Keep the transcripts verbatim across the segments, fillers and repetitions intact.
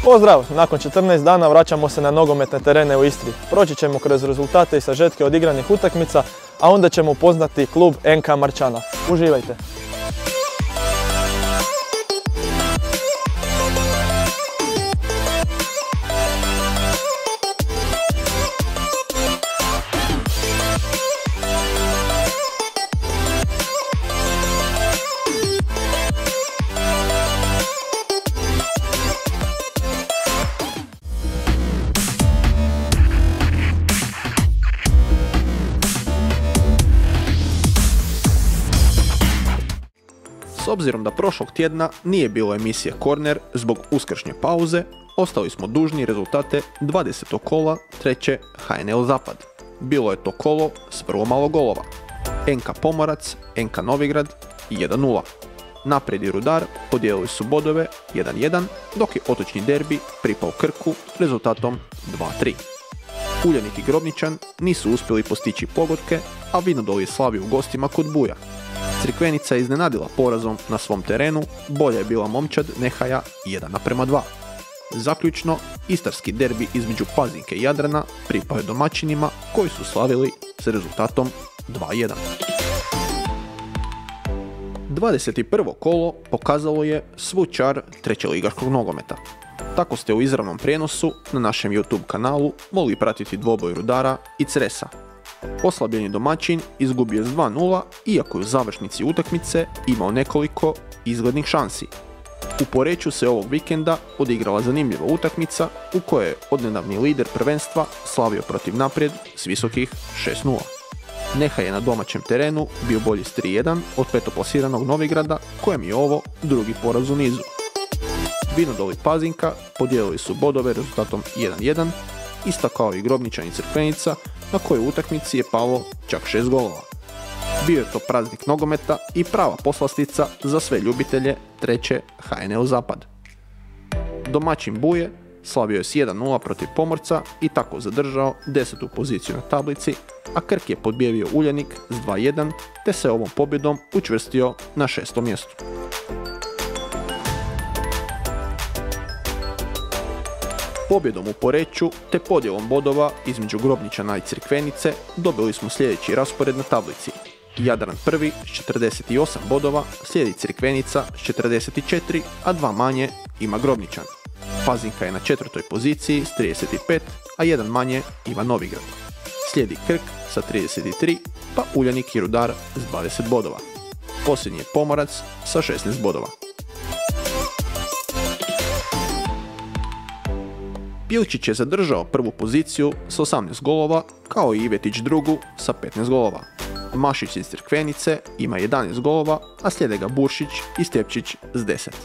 Pozdrav! Nakon četrnaest dana vraćamo se na nogometne terene u Istri. Proći ćemo kroz rezultate i sažetke odigranih utakmica, a onda ćemo upoznati klub en ka Marčana. Uživajte! S obzirom da prošlog tjedna nije bilo emisije Korner zbog uskršnje pauze, ostali smo dužni rezultate dvadesetog kola treće ha en el Zapad. Bilo je to kolo s vrlo malo golova. en ka Pomorac, en ka Novigrad jedan nula. Naprijed i Rudar podijelili su bodove jedan jedan, dok je otočni derbi pripao Krku rezultatom dva tri. Uljanik i Grobničan nisu uspjeli postići pogodke, a Vinodol je slavio u gostima kod Buja. Crikvenica je iznenadila porazom na svom terenu, bolja je bila Momčad Nehaja jedan naprema dva. Zaključno, istarski derbi između Pazinke i Jadrana pripao je domaćinima koji su slavili s rezultatom dva jedan. dvadeset prvo kolo pokazalo je svu čar trećeligaškog nogometa. Tako ste u izravnom prijenosu na našem YouTube kanalu mogli pratiti dvoboj Rudara i Cresa. Oslabljeni domaćin izgubio s dva nula, iako je u završnici utakmice imao nekoliko izglednih šansi. U Poreču se ovog vikenda odigrala zanimljiva utakmica u kojoj je odnedavni lider prvenstva slavio protiv Naprijed s visokih šest nula. Nehaj je na domaćem terenu bio bolji s tri jedan od petoplasiranog Novigrada, kojem je ovo drugi poraz u nizu. Vinodol i Pazinka podijelili su bodove rezultatom jedan jedan, isto kao i Grobničan i Crkvenica, na kojoj utakmici je palo čak šest golova. Bio je to praznik nogometa i prava poslastica za sve ljubitelje treće ha en el Zapad. Domaćin Buje slavio je s jedan nula protiv Pomorca i tako zadržao desetu poziciju na tablici, a Krk je podbijevio Uljanik s dva jedan te se ovom pobjedom učvrstio na šestom mjestu. Pobjedom u Poreču te podjelom bodova između Grobničana i Crikvenice dobili smo sljedeći raspored na tablici. Jadran prvi s četrdeset osam bodova, slijedi Crikvenica s četrdeset četiri, a dva manje ima Grobničan. Pazinka je na četvrtoj poziciji s trideset pet, a jedan manje ima Novigrad. Slijedi Krk sa trideset tri, pa Uljanik i Rudar s dvadeset bodova. Posljednji je Pomorac sa šesnaest bodova. Pilčić je zadržao prvu poziciju s osamnaest golova, kao i Ivetić drugu sa petnaest golova. Mašić iz Crkvenice ima jedanaest golova, a slijede ga Buršić i Stjepčić s deset.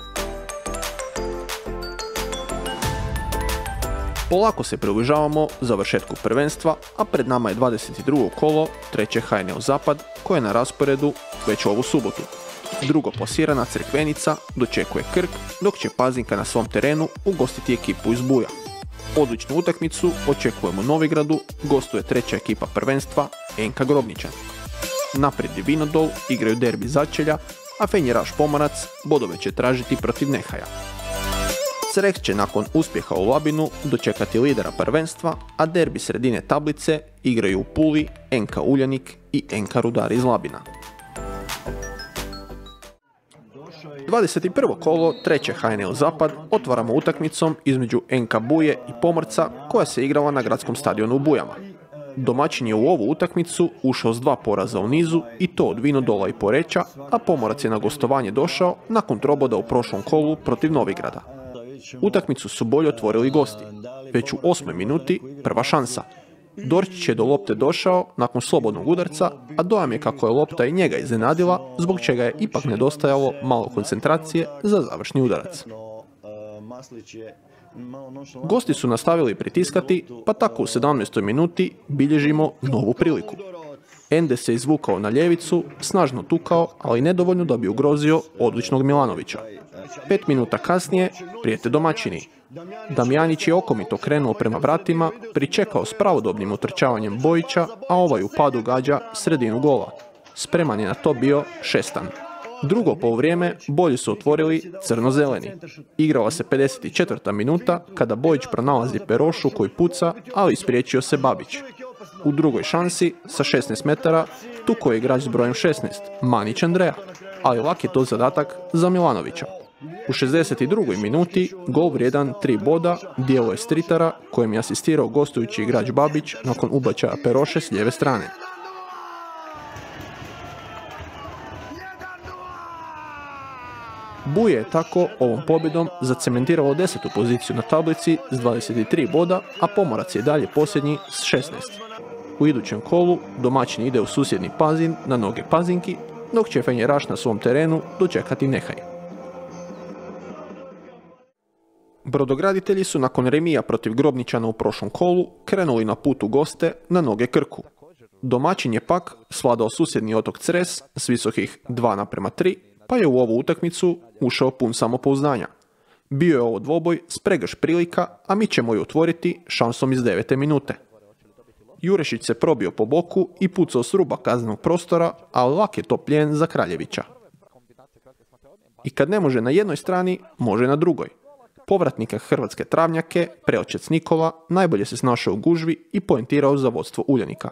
Polako se približavamo završetku prvenstva, a pred nama je dvadeset drugo kolo treće ha en el Zapad, koje je na rasporedu već ovu subotu. Drugo plasirana Crkvenica dočekuje Krk, dok će Pazinka na svom terenu ugostiti ekipu iz Buja. Odličnu utakmicu očekujemo u Novigradu, gostuje treća ekipa prvenstva en ka Grobničan. Naprijed i Vinodol igraju derbi začelja, a Fenjeraš Pomorac bodove će tražiti protiv Nehaja. Crek će nakon uspjeha u Labinu dočekati lidera prvenstva, a derbi sredine tablice igraju u Puli en ka Uljanik i en ka Rudar iz Labina. dvadeset prvo kolo treće ha en el Zapad otvaramo utakmicom između en ka Buje i Pomorca, koja se igrala na gradskom stadionu u Bujama. Domaćin je u ovu utakmicu ušao s dva poraza u nizu, i to od Vinodola i Poreča, a Pomorac je na gostovanje došao nakon troboda u prošlom kolu protiv Novigrada. Utakmicu su bolje otvorili gosti. Već u osmoj minuti prva šansa. Dorčić je do lopte došao nakon slobodnog udarca, a dojam je kako je lopta i njega iznenadila, zbog čega je ipak nedostajalo malo koncentracije za završni udarac. Gosti su nastavili pritiskati, pa tako u sedamnaestoj minuti bilježimo novu priliku. Ende se izvukao na ljevicu, snažno tukao, ali nedovoljno da bi ugrozio odličnog Milanovića. Pet minuta kasnije prijete domaćini. Damjanić je okomito krenuo prema vratima, pričekao s pravodobnim utrčavanjem Bojića, a ovaj u padu gađa sredinu gola. Spreman je na to bio Šestan. Drugo poluvrijeme bolje su otvorili crno-zeleni. Igrala se pedeset četvrta minuta kada Bojić pronalazi Perošu koji puca, ali ispriječio se Babić. U drugoj šansi, sa šesnaest metara, tuko je igrač s brojem šesnaest, Manić Andreja, ali lak je to zadatak za Milanovića. U šezdeset drugoj minuti gol vrijedan tri boda djeluje Stritara kojem je asistirao gostujući igrač Babić nakon ubačaja Peroše s lijeve strane. Buje je tako ovom pobjedom zacementiralo desetu poziciju na tablici s dvadeset tri boda, a Pomorac je dalje posljednji s šesnaest. U idućem kolu domaćin ide u susjedni Pazin na noge Pazinki, dok će Fenjeraš na svom terenu dočekati Nehaj. Brodograditelji su nakon remija protiv Grobničana u prošlom kolu krenuli na put u goste na noge Krku. Domaćin je pak svladao susjedni otok Cres s visokih dva naprema tri, pa je u ovu utakmicu ušao pun samopouzdanja. Bio je ovo dvoboj s pregrš prilika, a mi ćemo ju otvoriti šansom iz devete minute. Jurešić se probio po boku i pucao s ruba kaznenog prostora, ali lak je to plijen za Kraljevića. I kad ne može na jednoj strani, može na drugoj. Povratnika hrvatske travnjake, preočec Nikola, najbolje se snašao u gužvi i poentirao za vodstvo Uljanika.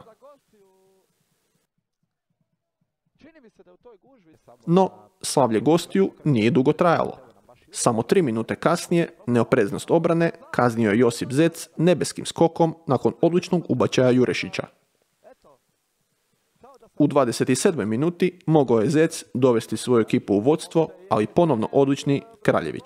No, slavlje gostiju nije dugo trajalo. Samo tri minute kasnije, neopreznost obrane kaznio je Josip Zec nebeskim skokom nakon odličnog ubačaja Jurešića. U dvadeset sedmoj minuti mogao je Zec dovesti svoju ekipu u vodstvo, ali ponovno odlični Kraljević.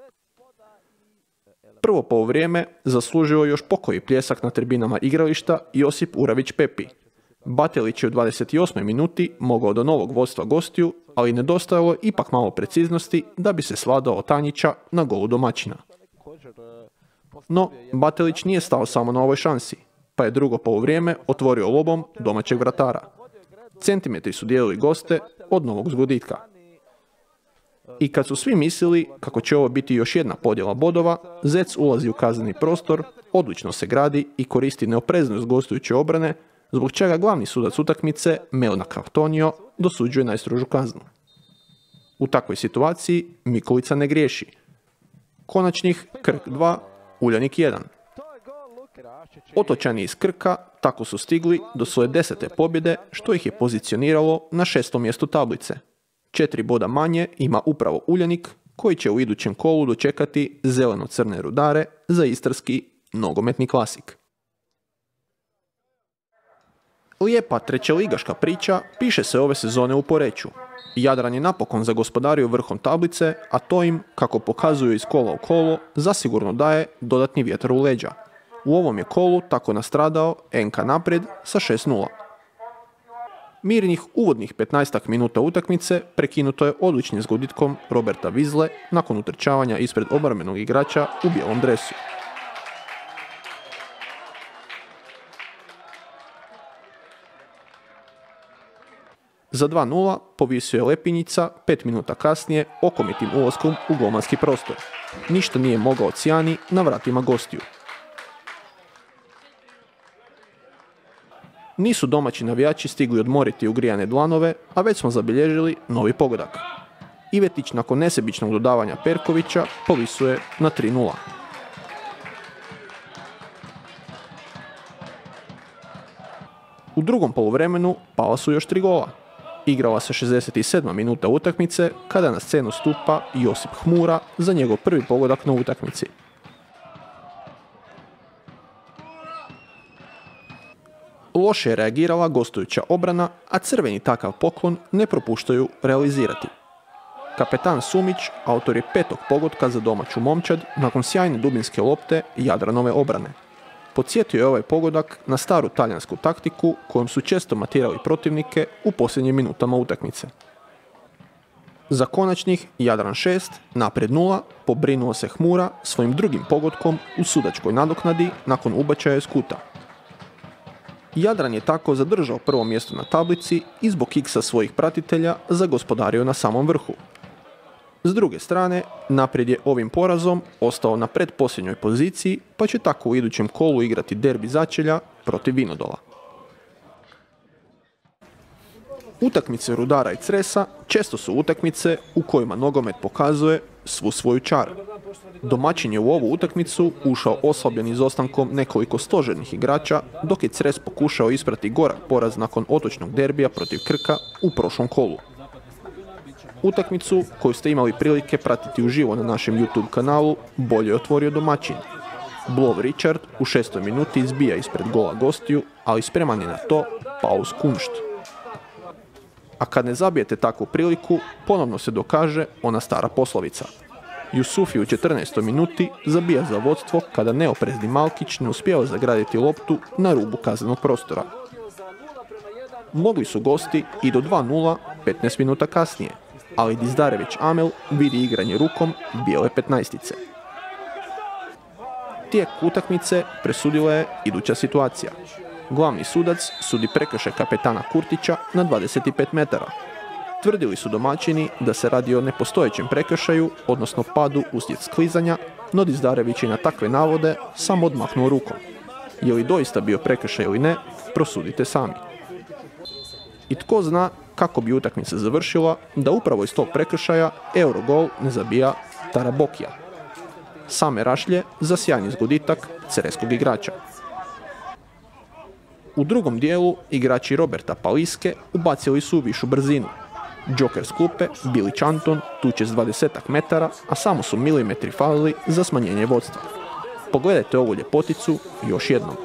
Prvo poluvrijeme zaslužio još pokoji pljesak na tribinama igrališta Josip Uravić-Pepi. Batelić je u dvadeset osmoj minuti mogao do novog vodstva gostiju, ali nedostajalo ipak malo preciznosti da bi se svladao od Tanjića na golu domaćina. No, Batelić nije stao samo na ovoj šansi, pa je drugo poluvrijeme otvorio lobom domaćeg vratara. Centimetri su dijelili goste od novog zgoditka. I kad su svi mislili kako će ovo biti još jedna podjela bodova, Zec ulazi u kazneni prostor, odlično se gradi i koristi neopreznost gostujuće obrane, zbog čega glavni sudac utakmice, Melna Kartonio, dosuđuje najstrožu kaznu. U takvoj situaciji Mikulica ne griješi. Konačnih Krk dva, Uljanik jedan. Otočani iz Krka tako su stigli do svoje desete pobjede, što ih je pozicioniralo na šestom mjestu tablice. Četiri boda manje ima upravo Uljanik, koji će u idućem kolu dočekati zeleno-crne Rudare za istarski nogometni klasik. Lijepa trećeligaška priča piše se ove sezone u Poreču. Jadran je napokon zagospodario vrhom tablice, a to im, kako pokazuju iz kola u kolo, zasigurno daje dodatni vjetar u leđa. U ovom je kolu tako nastradao en ka Naprijed sa šest nula. Mirnih uvodnih petnaestak minuta utakmice prekinuto je odličnim zgoditkom Roberta Vizle nakon utrčavanja ispred obrambenog igrača u bijelom dresu. Za dva nula povisio je Lepinjica pet minuta kasnije okomitim ulaskom u golmanski prostor. Ništa nije mogao Cijani na vratima gostiju. Nisu domaći navijači stigli odmoriti ugrijane dlanove, a već smo zabilježili novi pogodak. Ivetić nakon nesebičnog dodavanja Perkovića povisuje na tri nula. U drugom poluvremenu pala su još tri gola. Igrala se šezdeset sedma minuta utakmice kada na scenu stupa Josip Hmura za njegov prvi pogodak na utakmici. Loše je reagirala gostujuća obrana, a crveni takav poklon ne propuštaju realizirati. Kapetan Sumić autor je petog pogotka za domaću momčad nakon sjajne dubinske lopte Jadranove obrane. Podsjetio je ovaj pogodak na staru talijansku taktiku kojom su često matirali protivnike u posljednjim minutama utakmice. Za konačnih Jadran šest, Naprijed nula, pobrinuo se Hmura svojim drugim pogodkom u sudačkoj nadoknadi nakon ubačaja iz kuta. Jadran je tako zadržao prvo mjesto na tablici i zbog iksa svojih pratitelja zagospodario na samom vrhu. S druge strane, Naprijed je ovim porazom ostao na pretposljednjoj poziciji, pa će tako u idućem kolu igrati derbi začelja protiv Vinodola. Utakmice Rudara i Cresa često su utakmice u kojima nogomet pokazuje svu svoju čar. Domaćin je u ovu utakmicu ušao oslabljen izostankom nekoliko stožernih igrača, dok je Cres pokušao isprati gorak poraz nakon otočnog derbija protiv Krka u prošlom kolu. Utakmicu koju ste imali prilike pratiti uživo na našem YouTube kanalu bolje je otvorio domaćin. Blov Richard u šestoj minuti izbija ispred gola gostiju, ali spreman je na to Paus Kunšt. A kad ne zabijete takvu priliku, ponovno se dokaže ona stara poslovica. Jusufi u četrnaestoj minuti zabija za vodstvo kada neoprezni Malkić ne uspijeva zagraditi loptu na rubu kaznenog prostora. Mogli su gosti i do dva nula petnaest minuta kasnije, ali Dizdarević Amel vidi igranje rukom bijele petnaestice. Tijek utakmice presudila je iduća situacija. Glavni sudac sudi prekršaj kapetana Kurtića na dvadeset pet metara. Tvrdili su domaćini da se radi o nepostojećem prekršaju, odnosno padu uslijed sklizanja, no Dizdarević je na takve navode samo odmahnuo rukom. Je li doista bio prekršaj ili ne, prosudite sami. I tko zna kako bi utakmica završila da upravo iz tog prekršaja Eurogol ne zabija Tarabokija. Same rašlje za sjajni zgoditak cereskog igrača. U drugom dijelu igrači Roberta Paliske ubacili su višu brzinu. Džoker s klupe, Bilić Anton, tuče s dvadeset metara, a samo su milimetri falili za smanjenje vodstva. Pogledajte ovu ljepoticu još jednom.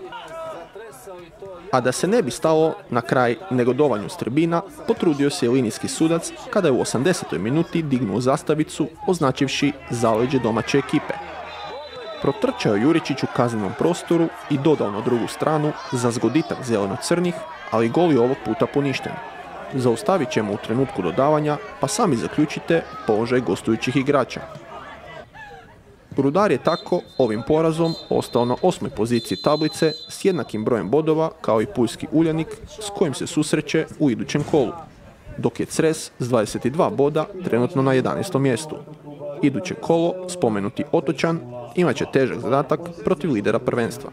A da se ne bi stalo na kraj negodovanju s tribina, potrudio se i linijski sudac kada je u osamdesetoj minuti dignuo zastavicu označivši zaleđe domaće ekipe. Protrčao je Juričić u kaznenom prostoru i dodao na drugu stranu za zgoditak zeleno-crnih, ali gol je ovog puta poništen. Zaustavit ćemo u trenutku dodavanja, pa sami zaključite položaj gostujućih igrača. Rudar je tako ovim porazom ostao na osmoj poziciji tablice s jednakim brojem bodova kao i Puljski Uljanik s kojim se susreće u idućem kolu, dok je Cres s dvadeset dva boda trenutno na jedanaestom mjestu. Iduće kolo, spomenuti Otočan, imat će težak zadatak protiv lidera prvenstva.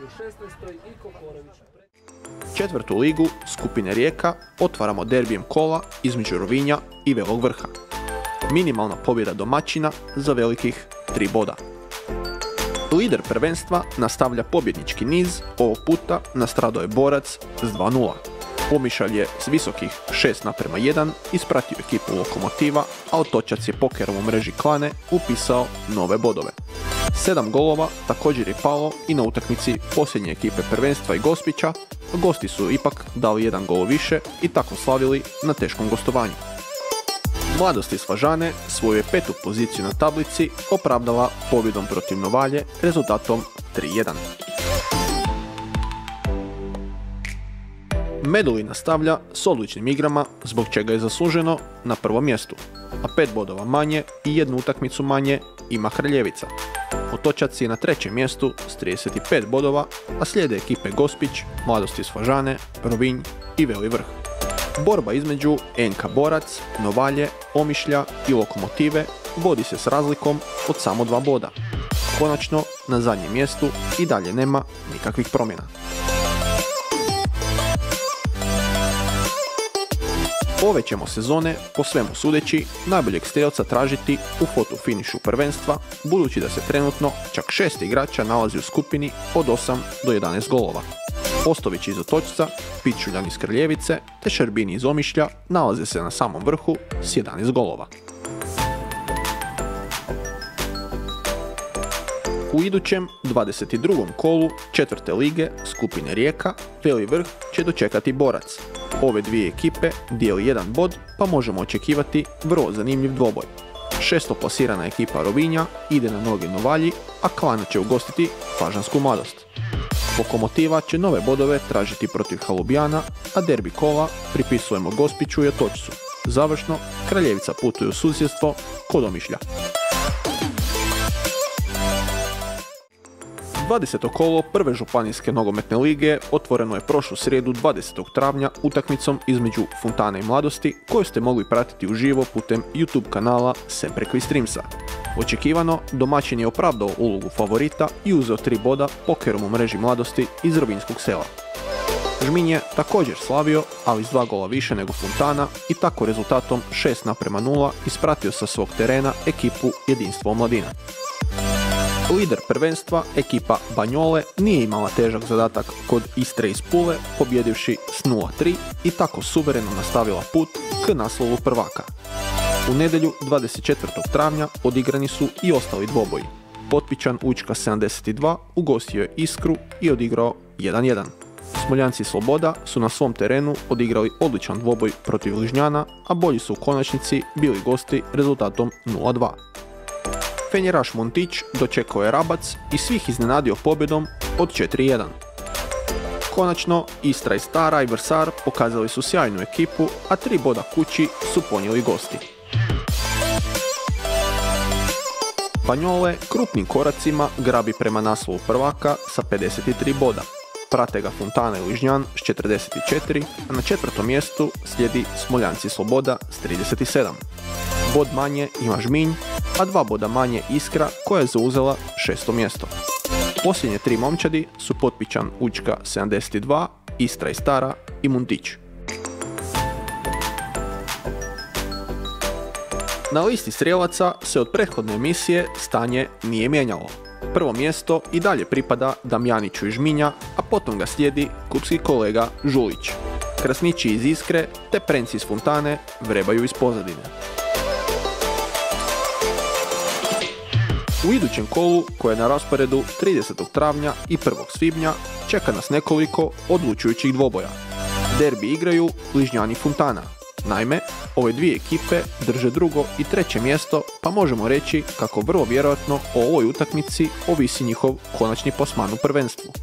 Četvrtu ligu skupine Rijeka otvaramo derbijem kola između Rovinja i Velog Vrha. Minimalna pobjeda domaćina za velikih tri boda. Lider prvenstva nastavlja pobjednički niz, ovog puta nastradao je Borac s dva nula. Omišalj je s visokih šest naprema jedan ispratio ekipu Lokomotiva, a Otočac je pokerom u mreži Klane upisao nove bodove. Sedam golova također je palo i na utakmici posljednje ekipe prvenstva i Gospića, gosti su ipak dali jedan gol više i tako slavili na teškom gostovanju. Mladost iz Fažane svoju je petu poziciju na tablici opravdala pobjedom protiv Novalje rezultatom tri jedan. Medulin nastavlja s odličnim igrama, zbog čega je zasluženo na prvom mjestu, a pet bodova manje i jednu utakmicu manje ima Kraljevica. Otočac je na trećem mjestu s trideset pet bodova, a slijede ekipe Gospić, Mladost iz Fažane, Rovinj i Veli Vrh. Borba između en ka Borac, Novalje, Omišlja i Lokomotive vodi se s razlikom od samo dva boda. Konačno, na zadnjem mjestu i dalje nema nikakvih promjena. Ove ćemo sezone, po svemu sudeći, najboljeg strelca tražiti u fotofinišu prvenstva, budući da se trenutno čak šest igrača nalazi u skupini od osam do jedanaest golova. Ostović iz Otočca, Pičuljan iz Kraljevice te Šerbini iz Omišlja nalaze se na samom vrhu s jedanaest golova. U idućem dvadeset drugom kolu četvrte lige skupine Rijeka Veli Vrh će dočekati Borac. Ove dvije ekipe dijeli jedan bod, pa možemo očekivati vrlo zanimljiv dvoboj. Šestoplasirana ekipa Rovinja ide na noge Novalji, a Klana će ugostiti Fažansku Mladost. Lokomotiva će nove bodove tražiti protiv Halubjana, a derbi kola pripisujemo Gospiću i Otočcu. Završno, Kraljevica putuje u susjedstvo kod Omišlja. dvadeseto kolo prve županijske nogometne lige otvoreno je prošlu srijedu dvadesetog travnja utakmicom između Fontane i Mladosti koju ste mogli pratiti uživo putem YouTube kanala Sempre Qui Streamsa. Očekivano, domaćin je opravdao ulogu favorita i uzeo tri boda pokerom u mreži Mladosti iz Rovinjskog sela. Žminj je također slavio, ali s dva gola više nego Fontana i tako rezultatom šest naprema nula ispratio sa svog terena ekipu Jedinstvo omladina. Lider prvenstva, ekipa Banjole, nije imala težak zadatak kod Istre iz Pule, pobjedivši s nula tri i tako suvereno nastavila put k naslovu prvaka. U nedjelju dvadeset četvrtog travnja odigrani su i ostali dvoboji. Potpičan Učka sedamdeset dva ugostio je Iskru i odigrao jedan jedan. Smoljanci Sloboda su na svom terenu odigrali odličan dvoboj protiv Ližnjana, a bolji su u konačnici bili gosti rezultatom nula dva. Fenjeraš Montić dočekao je Rabac i svih iznenadio pobjedom od četiri jedan. Konačno, Istra i Stara i Vrsar pokazali su sjajnu ekipu, a tri boda kući su ponijeli gosti. Banjole krupnim koracima grabi prema naslovu prvaka sa pedeset tri boda. Prate ga Fontana i Ližnjan s četrdeset četiri, a na četvrtom mjestu slijedi Smoljanci Sloboda s trideset sedam. Bod manje ima Žminj, a dva boda manje Iskra koja je zauzela šesto mjesto. Posljednje tri momčadi su Potpičan Učka sedamdeset dva, Istra i Stara i Muntić. Na listi strijelaca se od prethodne emisije stanje nije mijenjalo. Prvo mjesto i dalje pripada Damjaniću iz Žminja, a potom ga slijedi klubski kolega Žulić. Krasnići iz Iskre te Prenci iz Fontane vrebaju iz pozadine. U idućem kolu, koje je na rasporedu tridesetog travnja i prvog svibnja, čeka nas nekoliko odlučujućih dvoboja. Derbi igraju Ližnjani Fontana. Naime, ove dvije ekipe drže drugo i treće mjesto, pa možemo reći kako vrlo vjerojatno o ovoj utakmici ovisi njihov konačni plasman u prvenstvu.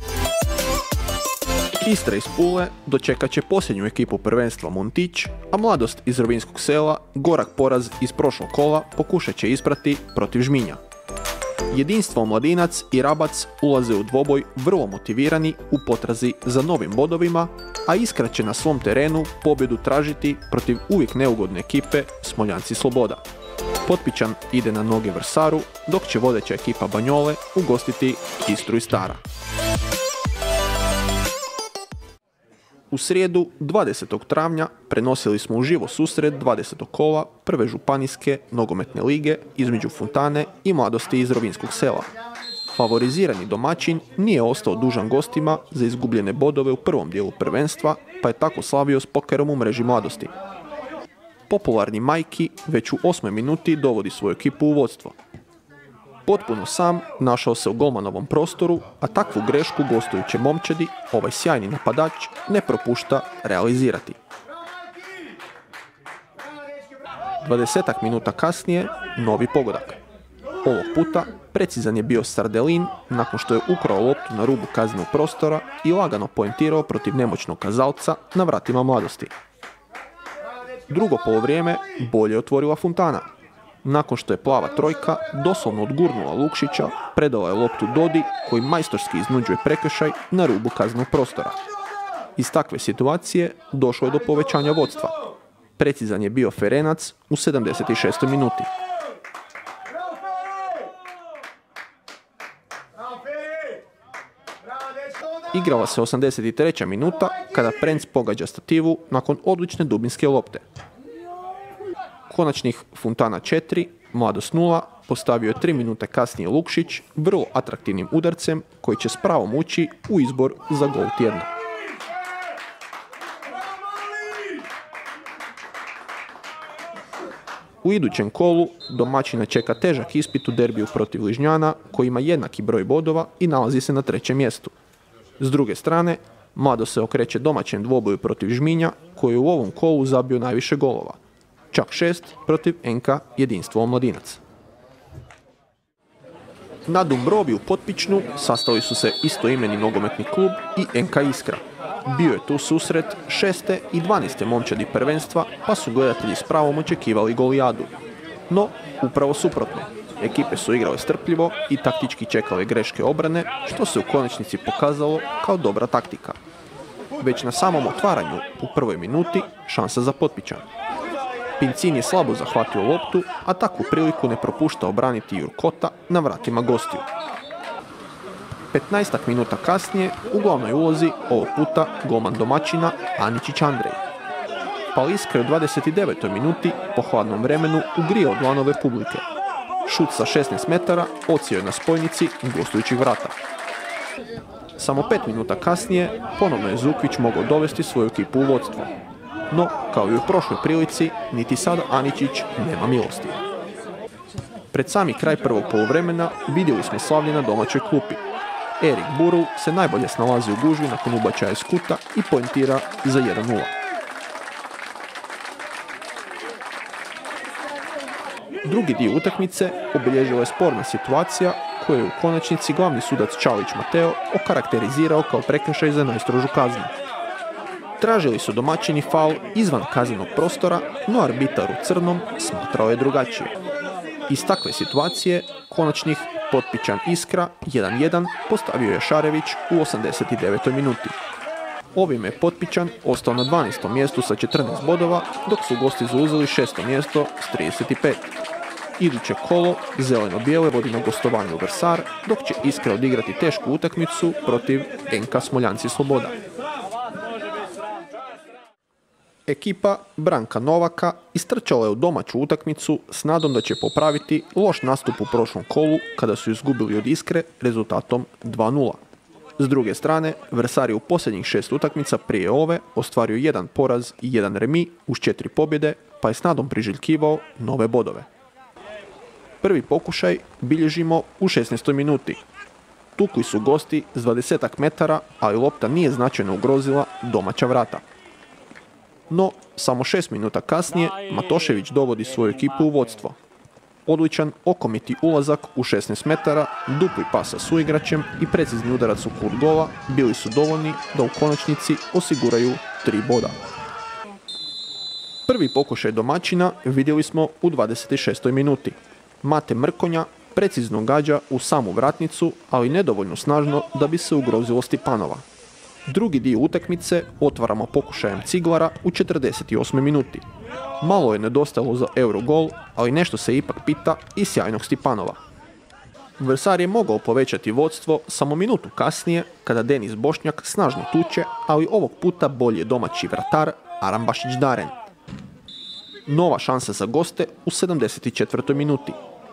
Istra iz Pule dočekat će posljednju ekipu prvenstva Montić, a Mladost iz Rovinjskog sela gorak poraz iz prošlog kola pokušat će isprati protiv Žminja. Jedinstvo Omladinac i Rabac ulaze u dvoboj vrlo motivirani u potrazi za novim bodovima, a Iskra će na svom terenu pobjedu tražiti protiv uvijek neugodne ekipe Smoljanci Sloboda. Potpičan ide na noge Vrsaru, dok će vodeća ekipa Banjole ugostiti Istru i Stara. U srijedu dvadesetog travnja prenosili smo uživo susret dvadesetog kola prve županijske nogometne lige između Fontane i Mladosti iz Rovinjskog sela. Favorizirani domaćin nije ostao dužan gostima za izgubljene bodove u prvom dijelu prvenstva, pa je tako slavio s pokerom u mreži Mladosti. Popularni Majki već u osmoj minuti dovodi svoju ekipu u vodstvo. Potpuno sam našao se u golmanovom prostoru, a takvu grešku gostujuće momčadi ovaj sjajni napadač ne propušta realizirati. dvadesetak minuta kasnije novi pogodak. Ovog puta precizan je bio Sardelin nakon što je ukrao loptu na rubu kaznenog prostora i lagano poentirao protiv nemoćnog Kazalca na vratima Mladosti. Drugo polovrijeme bolje je otvorila Fontana. Nakon što je plava trojka doslovno odgurnula Lukšića, predala je loptu Dodi koji majstorski iznuđuje prekršaj na rubu kaznenog prostora. Iz takve situacije došlo je do povećanja vodstva. Precizan je bio Ferenac u sedamdeset šestoj minuti. Igrala se osamdeset treća minuta kada Prenc pogađa stativu nakon odlične dubinske lopte. Konačnih Fontana četiri, Mladost nula, postavio je tri minute kasnije Lukšić vrlo atraktivnim udarcem koji će s pravom ući u izbor za gol tjedna. U idućem kolu domaćina čeka težak ispit u derbiju protiv Ližnjana koji ima jednaki broj bodova i nalazi se na trećem mjestu. S druge strane, Mladost se okreće domaćem dvoboju protiv Žminja koji je u ovom kolu zabio najviše golova. Čak šest protiv en ka Jedinstvo omladinac. Na Dumbrovi Potpičnu sastali su se istoimeni nogometni klub i en ka Iskra. Bio je tu susret šeste i dvanaeste momčadi prvenstva, pa su gledatelji s pravom očekivali golijadu. No, upravo suprotno. Ekipe su igrale strpljivo i taktički čekale greške obrane, što se u konačnici pokazalo kao dobra taktika. Već na samom otvaranju u prvoj minuti šansa za Potpičan. Pincin je slabo zahvatio loptu, a takvu priliku ne propušta obraniti Jurkota na vratima gostiju. petnaestak minuta kasnije u glavnoj ulozi ovog puta golman domaćina Aničić Andrej. Pal Iskre u dvadeset devetoj minuti po hladnom vremenu ugrijao dlanove publike. Šut sa šesnaest metara odsjeo je na spojnici gostujućih vrata. Samo pet minuta kasnije ponovno je Zukvić mogao dovesti svoju ekipu u vodstvo. No, kao i u prošloj prilici, niti sada Aničić nema milosti. Pred sami kraj prvog poluvremena vidjeli smo slavlje na domaćoj klupi. Erik Burul se najbolje snalazi u gužvi nakon ubačaja iz kuta i poentira za jedan nula. Drugi dio utakmice obilježila je sporna situacija koju je u konačnici glavni sudac Čalić Mateo okarakterizirao kao prekršaj za najstrožu kaznu. Tražili su domaćini faul izvan kaznenog prostora, no arbitar u crnom smatrao je drugačije. Iz takve situacije konačnih Potpičan Iskra jedan jedan postavio je Šarević u osamdeset devetoj minuti. Ovime je Potpičan ostao na dvanaestom mjestu sa četrnaest bodova, dok su gosti zauzeli šesto mjesto s trideset pet. Iduće kolo zeleno-bijele vodi na gostovanju u Vrsar, dok će Iskra odigrati tešku utakmicu protiv en ka Smoljanci Sloboda. Ekipa Branka Novaka istrčala je u domaću utakmicu s nadom da će popraviti loš nastup u prošlom kolu kada su izgubili od Iskre rezultatom dva nula. S druge strane, Vrsar je u posljednjih šest utakmica prije ove ostvario jedan poraz i jedan remi uz četiri pobjede, pa je s nadom priželjkivao nove bodove. Prvi pokušaj bilježimo u šesnaestoj minuti. Tukli su gosti s dvadesetak metara, ali lopta nije značajno ugrozila domaća vrata. No, samo šest minuta kasnije Matošević dovodi svoju ekipu u vodstvo. Odličan okomiti ulazak u šesnaest metara, dupli pas sa suigračem i precizni udarac u kut gola bili su dovoljni da u konačnici osiguraju tri boda. Prvi pokušaj domaćina vidjeli smo u dvadeset šestoj minuti. Mate Mrkonja precizno gađa u samu vratnicu, ali nedovoljno snažno da bi se ugrozilo Stipanova. Drugi dio utakmice otvaramo pokušajem Ciglara u četrdeset osmoj minuti. Malo je nedostajalo za Eurogol, ali nešto se ipak pita i sjajnog Stipanova. Vrsar je mogao povećati vodstvo samo minutu kasnije kada Denis Bošnjak snažno tuče, ali ovog puta bolje domaći vratar Arambašić Daren. Nova šansa za goste u sedamdeset četvrtoj minuti.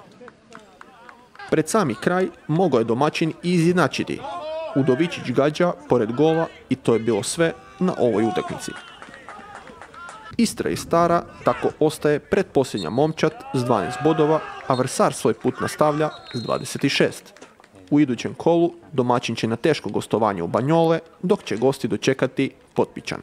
Pred sami kraj mogao je domaćin i izjednačiti. Udovičić gađa pored gola i to je bilo sve na ovoj utakmici. Istra i Stara tako ostaje pretposljednja momčad s dvanaest bodova, a Vrsar svoj put nastavlja s dvadeset šest. U idućem kolu domaćin će na teško gostovanje u Banjole, dok će gosti dočekati Potpičan.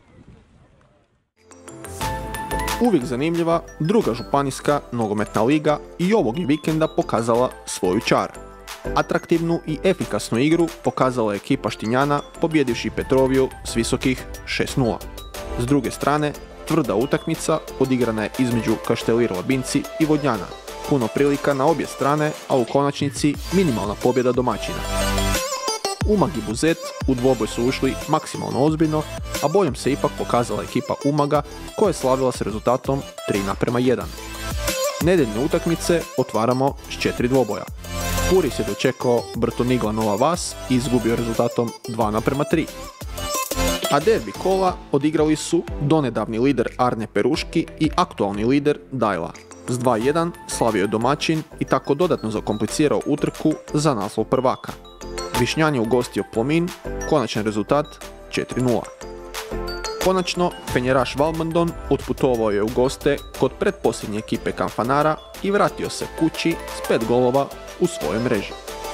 Uvijek zanimljiva druga županijska nogometna liga i ovog je vikenda pokazala svoju čar. Atraktivnu i efikasnu igru pokazala je ekipa Štinjana pobjedivši Petroviju s visokih šest nula. S druge strane, tvrda utakmica odigrana je između Kaštelir Labinci i Vodnjana. Puno prilika na obje strane, a u konačnici minimalna pobjeda domaćina. Umag i Buzet u dvoboj su ušli maksimalno ozbiljno, a boljom se ipak pokazala ekipa Umaga koja je slavila s rezultatom tri naprema jedan. Nedeljne utakmice otvaramo s četiri dvoboja. Puris je dočekao Brtonigla Nova Vas i izgubio rezultatom dva naprema tri. A derbi kola odigrali su donedavni lider Arne Peruški i aktualni lider Dajla. S dva jedan slavio je domaćin i tako dodatno zakomplicirao utrku za naslov prvaka. Višnjan je ugostio Plomin, konačan rezultat četiri nula. Konačno, penjeraš Valmondon otputovao je u goste kod pretposljednje ekipe Kanfanara i vratio se kući s pet golova u svojoj mreži.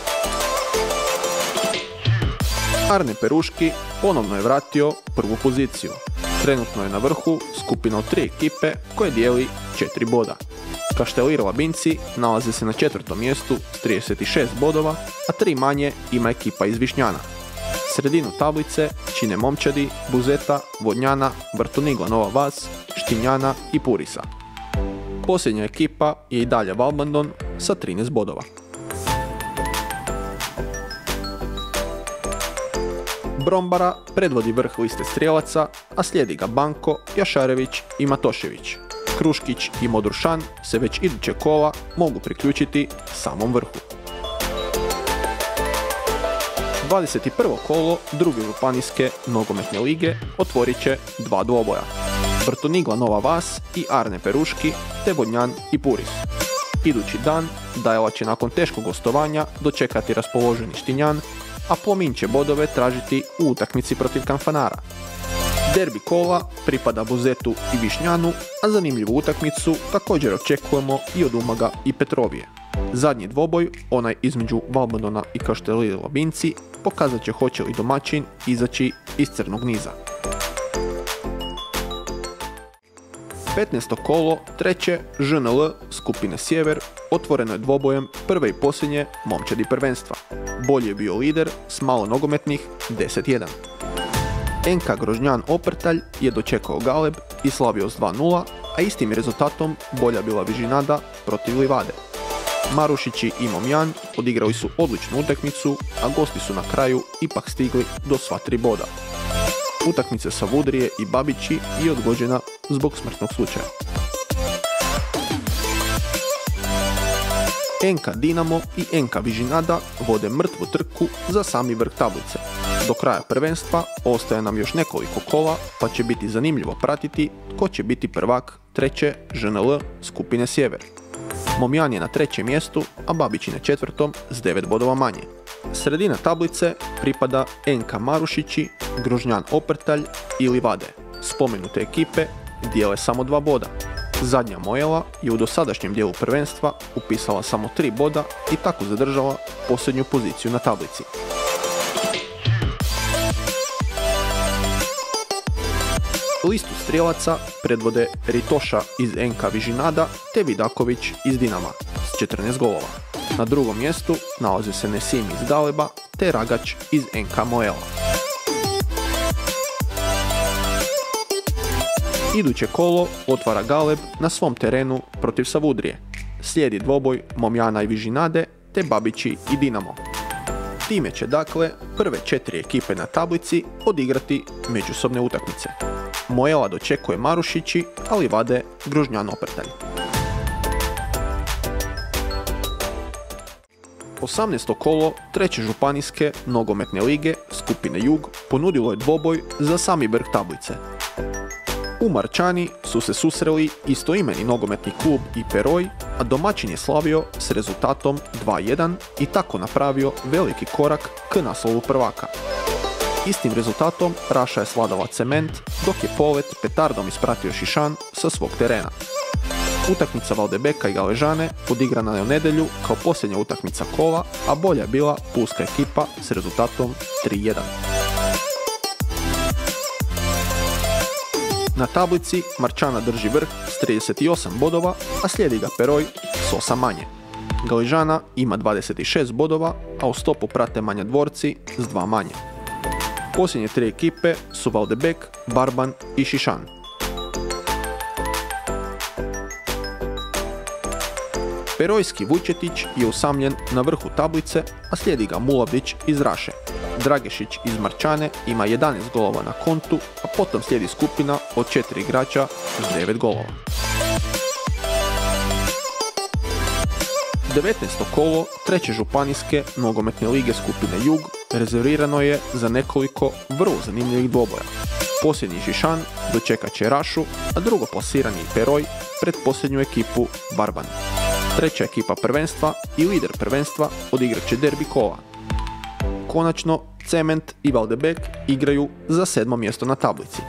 Arne Peruški ponovno je vratio prvu poziciju. Trenutno je na vrhu skupinom tri ekipe koje dijeli četiri boda. Kaštelir Labinci nalazi se na četvrtom mjestu s trideset šest bodova, a tri manje ima ekipa iz Višnjana. Sredinu tablice čine momčadi Buzeta, Vodnjana, Brtonigla Nova Vas, Štinjana i Purisa. Posljednja ekipa je i dalje Valmondon sa trinaest bodova. Brombara predvodi vrh liste strijelaca, a slijedi ga Banko, Jašarević i Matošević. Kruškić i Modrušan se već iduće kola mogu priključiti samom vrhu. dvadeset prvo kolo druge županijske nogometne lige otvorit će dva dvoboja. Brtonigla Nova Vas i Arne Peruški, te Vodnjan i Puris. Idući dan Dajla će nakon teškog gostovanja dočekati raspoloženi Štinjan, a Plomin će bodove tražiti u utakmici protiv Kanfanara. Derbi kola pripada Buzetu i Višnjanu, a zanimljivu utakmicu također očekujemo i od Umaga i Petrovije. Zadnji dvoboj, onaj između Valbandona i Kaštelije Labinci, pokazat će hoće li domaćin izaći iz crnog niza. petnaesto kolo treće Ž N L skupine Sjever otvoreno je dvobojem prve i posljednje momčadi prvenstva. Bolji je bio lider s malo nogometnih deset jedan. N K Grožnjan Oprtalj je dočekao Galeb i slavio s dva nula, a istim rezultatom bolja bila Vižinada protiv Livade. Marušići i Momjan odigrali su odličnu utakmicu, a gosti su na kraju ipak stigli do sva tri boda. Utakmica sa Vudrije i Babići je odgođena zbog smrtnog slučaja. N K Dinamo i N K Vižinada vode mrtvu trku za sami vrh tablice. Do kraja prvenstva ostaje nam još nekoliko kola, pa će biti zanimljivo pratiti tko će biti prvak treće Ž N L skupine Sjever. Momjan je na trećem mjestu, a Babić je na četvrtom s devet bodova manje. Sredina tablice pripada N K Marušići, Grožnjan Oprtalj i Livade. Spomenute ekipe dijele samo dva boda. Zadnja Mojela je u dosadašnjem dijelu prvenstva upisala samo tri boda i tako zadržala posljednju poziciju na tablici. Listu strijelaca predvode Ritoša iz N K Vižinada te Vidaković iz Dinama s četrnaest golova. Na drugom mjestu nalaze se Nesim iz Galeba te Ragač iz N K Mojela. Iduće kolo otvara Galeb na svom terenu protiv Savudrije. Slijedi dvoboj Momjana i Vižinade te Babići i Dinamo. Time će dakle prve četiri ekipe na tablici odigrati međusobne utakmice. Mojela dočekuje Marušići, a Livade Grožnjan Oprtalj. osamnaesto kolo treće županijske nogometne lige skupine Jug ponudilo je dvoboj za sami vrh tablice. U Marčani su se susreli istoimeni nogometni klub i Peroj, a domaćin je slavio s rezultatom dva jedan i tako napravio veliki korak k naslovu prvaka. Istim rezultatom Raša je svladala Cement, dok je Polet petardom ispratio Šišan sa svog terena. Utakmica Valdebeka i Galežane odigrana je u nedjelju kao posljednja utakmica kola, a bolja je bila pulska ekipa s rezultatom tri jedan. Na tablici Marčana drži vrh s trideset osam bodova, a slijedi ga Peroj s osam manje. Galežana ima dvadeset šest bodova, a u stopu prate Manja Dvorci s dva manje. Posljednje tri ekipe su Valdebek, Barban i Šišan. Perojski Vučetić je usamljen na vrhu tablice, a slijedi ga Mulavdić iz Raše. Dragešić iz Marčane ima jedanaest golova na kontu, a potom slijedi skupina od četiri igrača s devet golova. devetnaesto kolo treće županijske nogometne lige skupine Jug rezervirano je za nekoliko vrlo zanimljivih dvoboja. Posljednji Šišan dočekat će Rašu, a drugo plasirani Peroj pred posljednju ekipu Barban. Treća ekipa prvenstva i lider prvenstva odigrat će derbi kola. Konačno, Cement i Valdebek igraju za sedmo mjesto na tablici.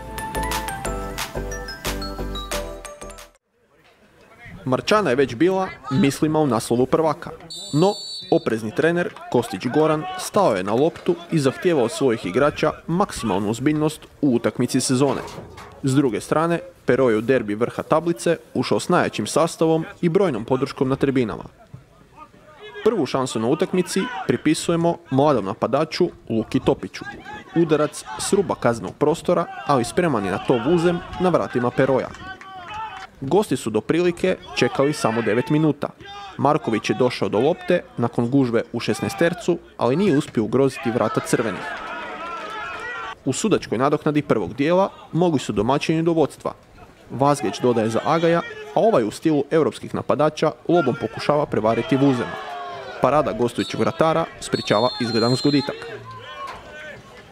Marčana je već bila mislima u naslovu prvaka, no oprezni trener Kostić Goran stao je na loptu i zahtijevao od svojih igrača maksimalnu ozbiljnost u utakmici sezone. S druge strane, Peroj je u derbi vrha tablice ušao s najjačim sastavom i brojnom podrškom na tribinama. Prvu šansu na utakmici pripisujemo mladom napadaču Luki Topiću. Udarac s ruba kaznenog prostora, ali spreman je na to vuzem na vratima Peroja. Gosti su do prilike čekali samo devet minuta. Marković je došao do lopte nakon gužve u šesnaestercu, ali nije uspio ugroziti vrata crvenih. U sudačkoj nadoknadi prvog dijela mogli su domaćini do vodstva. Vazgeć dodaje za Agaja, a ovaj u stilu europskih napadača lobom pokušava prevariti vuzema. Parada gostujućeg vratara sprječava izgledan zgoditak.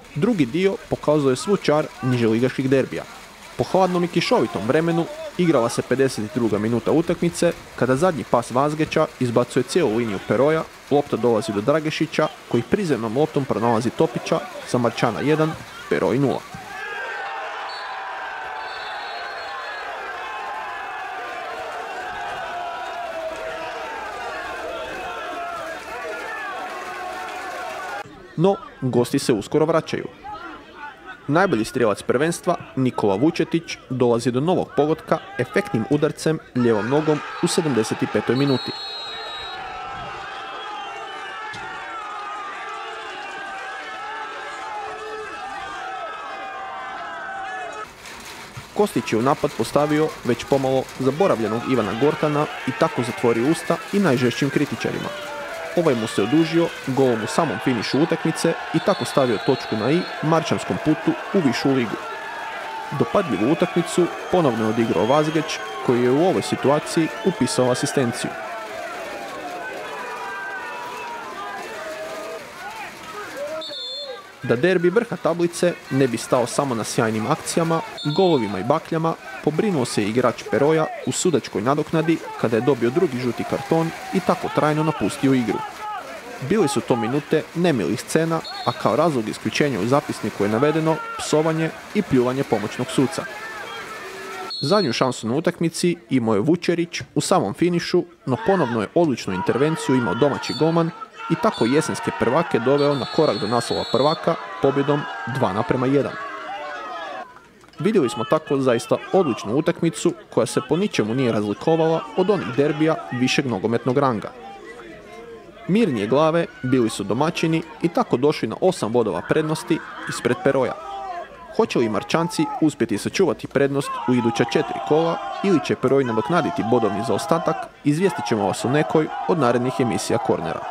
Drugi dio pokazuje svu čar niželigaških derbija. Po hladnom i kišovitom vremenu igrala se pedeset druga minuta utakmice kada zadnji pas Vazgeća izbacuje cijelu liniju Peroja, lopta dolazi do Dragešića koji prizemnom loptom pronalazi Topića, za Marčana jedan, Peroj nula. No, gosti se uskoro vraćaju. Najbolji strijelac prvenstva, Nikola Vučetić, dolazi do novog pogotka efektnim udarcem lijevom nogom u sedamdeset petoj minuti. Kostić je u napad postavio već pomalo zaboravljenog Ivana Gortana i tako zatvorio usta i najžešćim kritičarima. Ovaj mu se odužio golom u samom finišu utakmice i tako stavio točku na i marčanskom putu u višu ligu. Dopadljivu utakmicu ponovno je odigrao Vazgeć koji je u ovoj situaciji upisao asistenciju. Da derbi vrha tablice ne bi stao samo na sjajnim akcijama, golovima i bakljama, pobrinuo se i igrač Peroja u sudačkoj nadoknadi kada je dobio drugi žuti karton i tako trajno napustio igru. Bili su to minute nemilih scena, a kao razlog isključenja u zapisniku je navedeno psovanje i pljuvanje pomoćnog suca. Zadnju šansu na utakmici imao je Vučerić u samom finišu, no ponovno je odličnu intervenciju imao domaći golman i tako jesenske prvake doveo na korak do naslova prvaka pobjedom dva naprema jedan. Vidjeli smo tako zaista odličnu utakmicu koja se po ničemu nije razlikovala od onih derbija višeg nogometnog ranga. Mirnije glave bili su domaćini i tako došli na osam bodova prednosti ispred Peroja. Hoće li Marčanci uspjeti sačuvati prednost u iduća četiri kola ili će Peroj nadoknaditi bodovni zaostatak, izvijestit ćemo vas u nekoj od narednih emisija Kornera.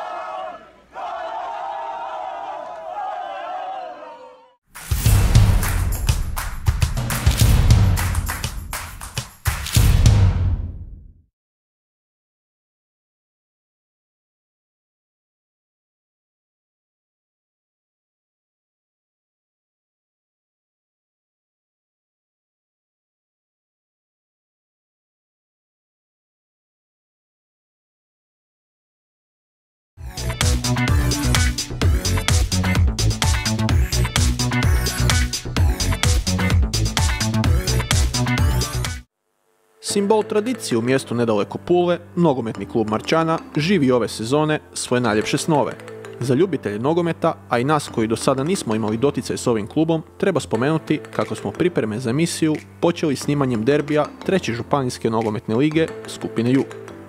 Simbol tradicije u mjestu nedaleko Pule, nogometni klub Marčana živi ove sezone svoje najljepše snove. Za ljubitelje nogometa, a i nas koji do sada nismo imali doticaj s ovim klubom, treba spomenuti kako smo pripreme za emisiju počeli snimanjem derbija treće županijske nogometne lige skupine Jug.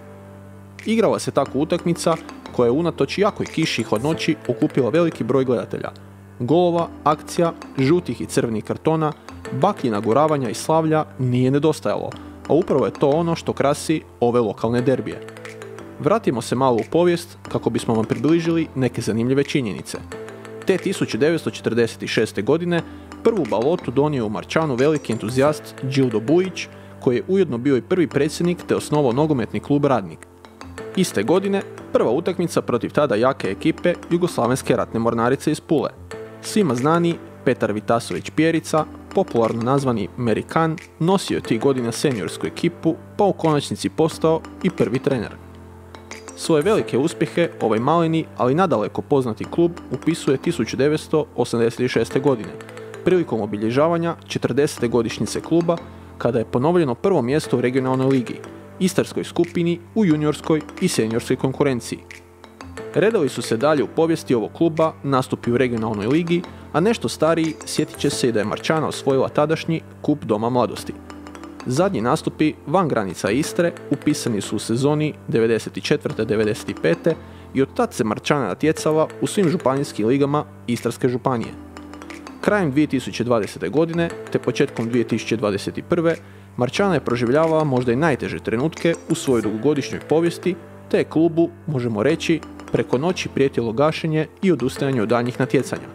Igrala se tako utakmica koja je unatoč jakoj kiši i hladnoći okupila veliki broj gledatelja. Golova, akcija, žutih i crvenih kartona, baklji naguravanja i slavlja nije nedostajalo, a upravo je to ono što krasi ove lokalne derbije. Vratimo se malo u povijest kako bismo vam približili neke zanimljive činjenice. Te tisuću devetsto četrdeset šeste. godine prvu balotu donio u Marčanu veliki entuzijast Đildo Bujić, koji je ujedno bio i prvi predsjednik te osnovao nogometni klub Radnik. Iste godine prva utakmica protiv tada jake ekipe Jugoslavenske ratne mornarice iz Pule. Svima znani Petar Vitasović Pjerica, popularno nazvani Merikan, nosio je tih godina seniorsku ekipu, pa u konačnici postao i prvi trener. Svoje velike uspjehe ovaj maleni, ali nadaleko poznati klub upisuje tisuću devetsto osamdeset šeste. godine, prilikom obilježavanja četrdesete godišnjice kluba, kada je ponovljeno prvo mjesto u regionalnoj ligi, istarskoj skupini u juniorskoj i seniorskoj konkurenciji. Redali su se dalje u povijesti ovog kluba nastupi u regionalnoj ligi, a nešto stariji sjetit će se i da je Marčana osvojila tadašnji kup Doma mladosti. Zadnji nastupi van granica Istre upisani su u sezoni devedeset četvrte devedeset pete. i od tad se Marčana natjecala u svim županijskim ligama Istarske županije. Krajem dvije tisuće dvadesete. godine te početkom dvije tisuće dvadeset prve. Marčana je proživljavala možda i najteže trenutke u svojoj dugogodišnjoj povijesti, te je klubu, možemo reći, preko noći prijetilo gašenje i odustajanje od daljnjih natjecanja.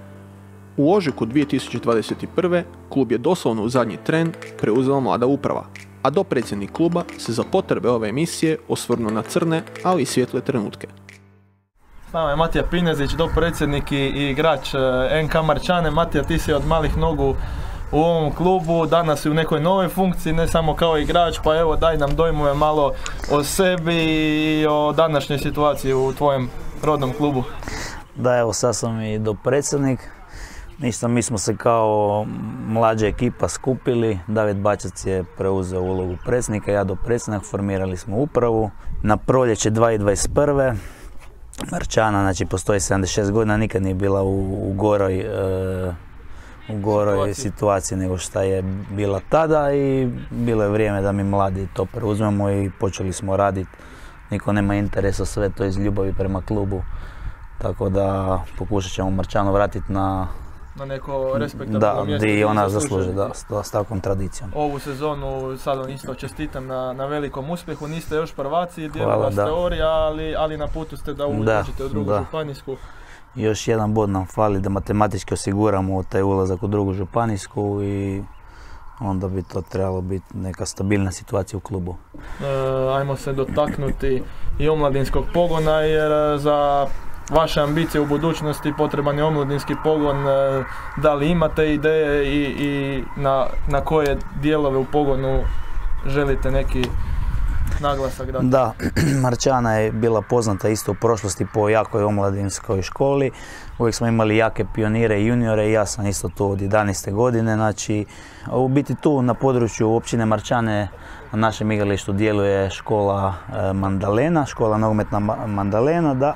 U ožujku dvije tisuće dvadeset prve. klub je doslovno u zadnji tren preuzela mlada uprava, a dopredsjednik kluba se za potrebe ove emisije osvrnuo na crne, ali i svijetle trenutke. S nama je Matija Pinezić, dopredsjednik i igrač N K Marčane. Matija, ti si od malih nogu u ovom klubu, danas si u nekoj novoj funkciji, ne samo kao igrač, pa evo daj nam dojmove malo o sebi i o današnjoj situaciji u tvojem rodnom klubu. Da, evo sad sam i dopredsjednik. Ništa, mi smo se kao mlađa ekipa skupili, David Bačac je preuzeo ulogu predsjednika, ja dopredsjednik, formirali smo upravu. Na proljeće dvije tisuće dvadeset prve. Marčana, znači postoji sedamdeset šest godina, nikad nije bila u, u goroj, e, u goroj situaciji. situaciji nego što je bila tada i bilo je vrijeme da mi mladi to preuzmemo i počeli smo raditi. Niko nema interesa, sve to iz ljubavi prema klubu, tako da pokušat ćemo Marčanu vratiti na na neko respektabilno mjesto. Da, i ona zasluži, da, s, s takvom tradicijom. Ovu sezonu sad isto čestitam na, na velikom uspjehu, niste još prvaci, dijelila ste teorija, ali, ali na putu ste da uđete u drugu da. županijsku. Još jedan bod nam fali da matematički osiguramo taj ulazak u drugu županijsku i onda bi to trebalo biti neka stabilna situacija u klubu. E, ajmo se dotaknuti i omladinskog pogona, jer za vaše ambicije u budućnosti potreban je omladinski pogon. Da li imate ideje i, i na, na koje dijelove u pogonu želite neki naglasak dati? Da, Marčana je bila poznata isto u prošlosti po jakoj omladinskoj školi. Uvijek smo imali jake pionire i juniore i ja sam isto tu od jedanaeste godine. Znači, u biti tu na području općine Marčane na našem igralištu djeluje škola Mandalena, škola nogometna Mandalena, da.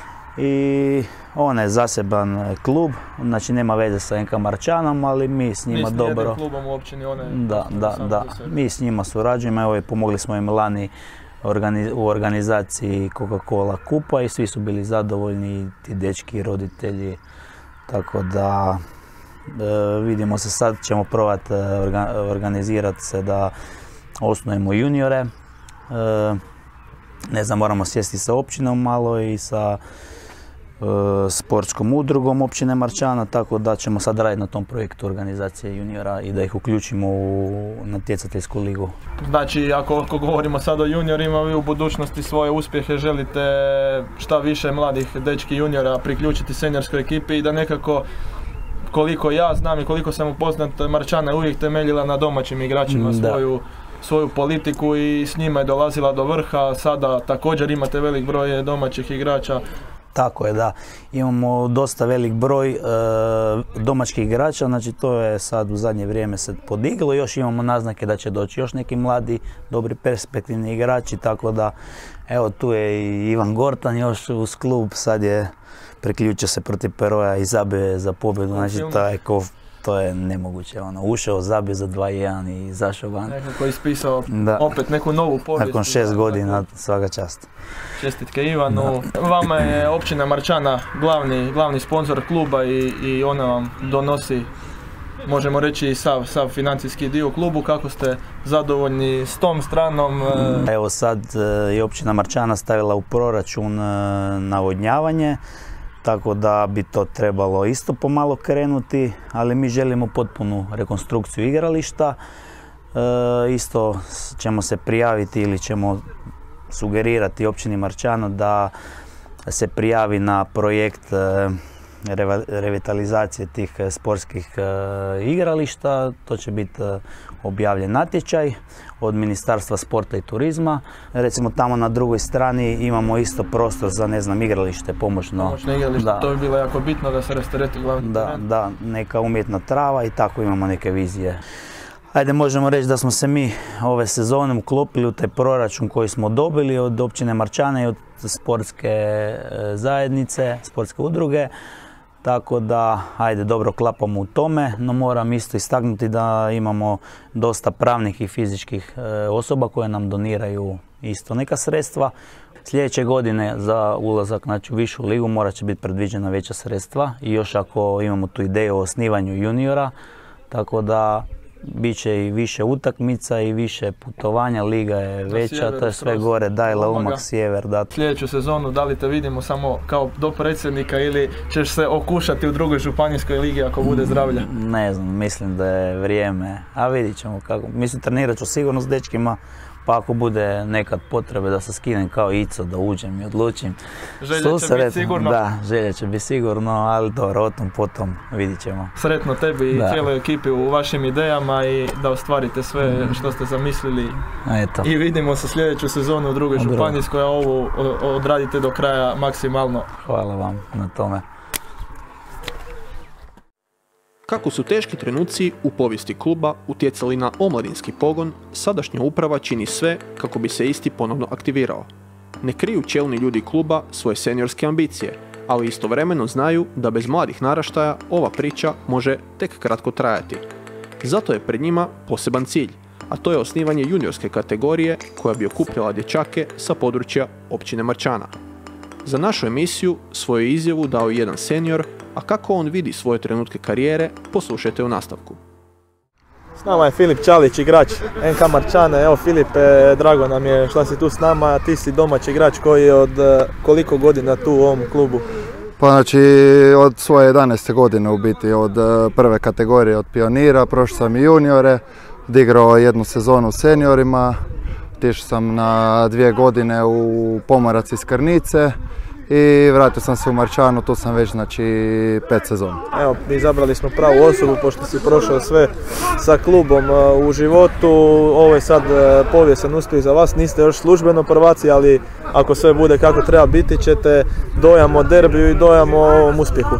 I ona je zaseban klub, znači nema veze sa N K Marčanom, ali mi s njima mi dobro... Mi s klubom u općini, one... Da, da, da. Mi s njima surađujemo, evo pomogli smo im lani organiz, u organizaciji Coca-Cola kupa i svi su bili zadovoljni, ti dečki i roditelji, tako da e, vidimo se sad, ćemo probati orga, organizirati se da osnujemo juniore. E, ne znam, moramo sjesti sa općinom malo i sa sportskom udrugom općine Marčana, tako da ćemo sad raditi na tom projektu organizacije juniora i da ih uključimo u natjecateljsku ligu. Znači, ako, ako govorimo sad o juniorima, vi u budućnosti svoje uspjehe želite šta više mladih dečki juniora priključiti seniorskoj ekipi i da nekako, koliko ja znam i koliko sam upoznat, Marčana je uvijek temeljila na domaćim igračima svoju, svoju politiku i s njima je dolazila do vrha. Sada također imate velik broj domaćih igrača. Tako je, da. Imamo dosta velik broj e, domaćih igrača, znači to je sad u zadnje vrijeme se podiglo. Još imamo naznake da će doći još neki mladi, dobri perspektivni igrači, tako da evo tu je i Ivan Gortan još uz klub, sad je priključio se protiv Peroja i zabio za pobjedu, znači to je, ko, to je nemoguće. Ono, ušao, zabio za dva jedan i izašao van. Nekako je ispisao da. opet neku novu povijest. Nakon šest godina, svaka čast. Čestitke Ivanu. Da. Vama je općina Marčana glavni, glavni sponsor kluba i, i ona vam donosi, možemo reći, sav, sav financijski dio u klubu. Kako ste zadovoljni s tom stranom? Evo sad je općina Marčana stavila u proračun navodnjavanje, tako da bi to trebalo isto pomalo krenuti, ali mi želimo potpunu rekonstrukciju igrališta. E, isto ćemo se prijaviti ili ćemo sugerirati općini Marčana da se prijavi na projekt e, revitalizacije tih sportskih e, igrališta. To će biti e, objavljen natječaj od Ministarstva sporta i turizma. Recimo tamo na drugoj strani imamo isto prostor za, ne znam, igralište pomoćno. Pomoćno igralište, da. To bi bilo jako bitno da se rastereti glavni da, teren. Da, neka umjetna trava i tako imamo neke vizije. Ajde, možemo reći da smo se mi ove sezone uklopili u taj proračun koji smo dobili od općine Marčane i od sportske zajednice, sportske udruge. Tako da, ajde, dobro klapamo u tome, no moram isto istaknuti da imamo dosta pravnih i fizičkih osoba koje nam doniraju isto neka sredstva. Sljedeće godine za ulazak, znači, u višu ligu morat će biti predviđena veća sredstva i još ako imamo tu ideju o osnivanju juniora, tako da bit će i više utakmica i više putovanja, liga je veća, sjever, to je sve gore, Dajla, Umag, Sjever. Da. Sljedeću sezonu da li te vidimo samo kao dopredsjednika ili ćeš se okušati u drugoj županijskoj ligi ako bude zdravlja? Ne znam, mislim da je vrijeme, a vidit ćemo kako. Mislim, trenirat ću sigurno s dečkima, pa ako bude nekad potrebe da se skinem kao Ico, da uđem i odlučim. Želja će Susret, biti sigurno. Da, želja će biti sigurno, ali dobro, o tom potom vidit ćemo. Sretno tebi Da. i cijeloj ekipi u vašim idejama i da ostvarite sve što ste zamislili. Eto. I vidimo se sljedeću sezonu u drugoj U drugoj. županijskoj, a ovu o- odradite do kraja maksimalno. Hvala vam na tome. Kako su teški trenuci u povijesti kluba utjecali na omladinski pogon, sadašnja uprava čini sve kako bi se isti ponovno aktivirao. Ne kriju čelni ljudi kluba svoje seniorske ambicije, ali istovremeno znaju da bez mladih naraštaja ova priča može tek kratko trajati. Zato je pred njima poseban cilj, a to je osnivanje juniorske kategorije koja bi okupljala dječake sa područja općine Marčana. Za našu emisiju svoju izjavu dao je jedan senior, a kako on vidi svoje trenutke karijere, poslušajte u nastavku. S nama je Filip Čalić, igrač en ka Marčane. Evo Filipe, drago nam je što si tu s nama, ti si domaći igrač koji je od eh, koliko godina tu u ovom klubu? Pa znači od svoje jedanaeste godine u biti, od eh, prve kategorije, od pionira, prošao sam i juniore, odigrao jednu sezonu u seniorima, otišao sam na dvije godine u Pomorac iz Krnice i vratio sam se u Marčanu, tu sam već znači pet sezona. Evo, izabrali smo pravu osobu pošto si prošao sve sa klubom eh, u životu. Ovo je sad eh, povijesan uspjeh za vas, niste još službeno prvaci, ali ako sve bude kako treba biti ćete dojam o derbiju i dojam o ovom uspjehu.